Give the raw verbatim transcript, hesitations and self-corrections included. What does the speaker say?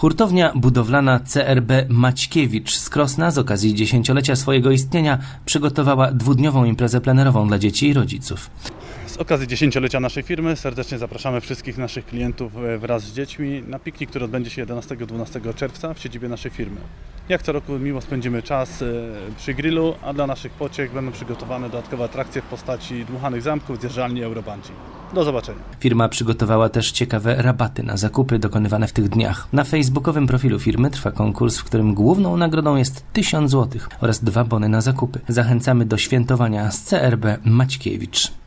Hurtownia budowlana C R B Maćkiewicz z Krosna z okazji dziesięciolecia swojego istnienia przygotowała dwudniową imprezę plenerową dla dzieci i rodziców. Z okazji dziesięciolecia naszej firmy serdecznie zapraszamy wszystkich naszych klientów wraz z dziećmi na piknik, który odbędzie się jedenastego do dwunastego czerwca w siedzibie naszej firmy. Jak co roku miło spędzimy czas przy grillu, a dla naszych pociech będą przygotowane dodatkowe atrakcje w postaci dmuchanych zamków, zjeżdżalni Eurobungee. Do zobaczenia. Firma przygotowała też ciekawe rabaty na zakupy dokonywane w tych dniach. Na facebookowym profilu firmy trwa konkurs, w którym główną nagrodą jest tysiąc złotych oraz dwa bony na zakupy. Zachęcamy do świętowania z C R B Maćkiewicz.